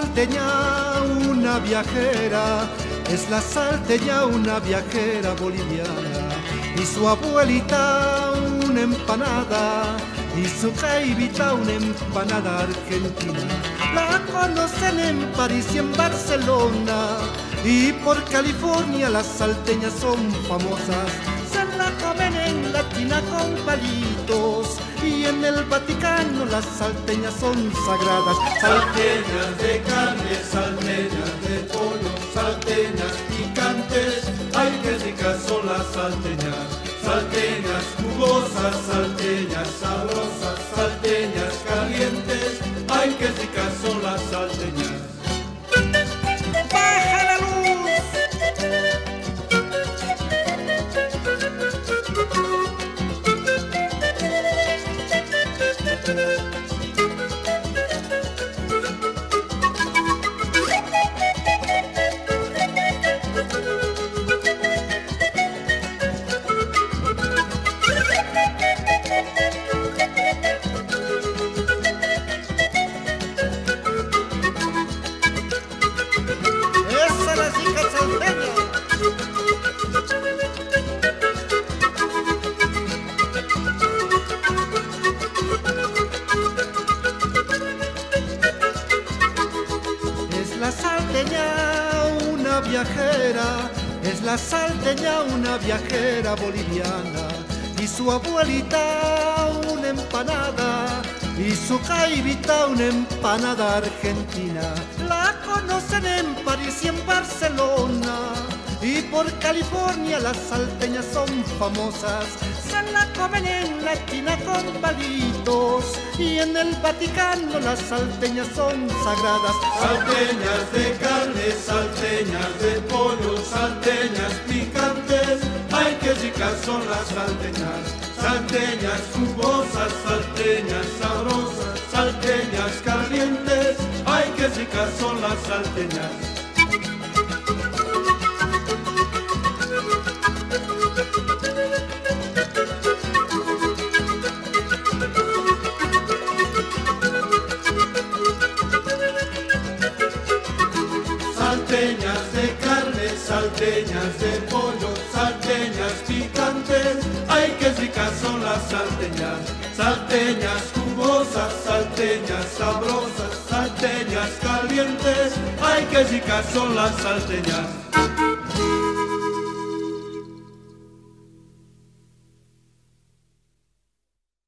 salteña una viajera, es la salteña una viajera boliviana. Y su abuelita una empanada, y su jaivita una empanada argentina. La conocen en París y en Barcelona, y por California las salteñas son famosas. Se la comen en la China con palitos, y en el Vaticano las salteñas son sagradas. Salteñas de carne, salteñas de pollo, salteñas picantes, ay qué ricas son las salteñas. Salteñas jugosas, salteñas sabrosas, salteñas calientes, ay qué ricas son las salteñas. ¡Baja la luz! ¡Esa la chica salteña! Es la salteña una viajera, es la salteña una viajera boliviana. Y su abuelita una empanada, y su jaivita una empanada argentina. La conocen en París y en Barcelona, y por California las salteñas son famosas. Se la comen en la China con palitos, y en el Vaticano las salteñas son sagradas. Salteñas de carne, salteñas de pollo, salteñas picantes, ay qué ricas son las salteñas. Salteñas jugosas, salteñas sabrosas, salteñas calientes, ay qué ricas son las salteñas. Salteñas de carne, salteñas de pollo, salteñas picantes, ay qué ricas son las salteñas. Salteñas jugosas, salteñas sabrosas, salteñas calientes, ay qué ricas son las salteñas.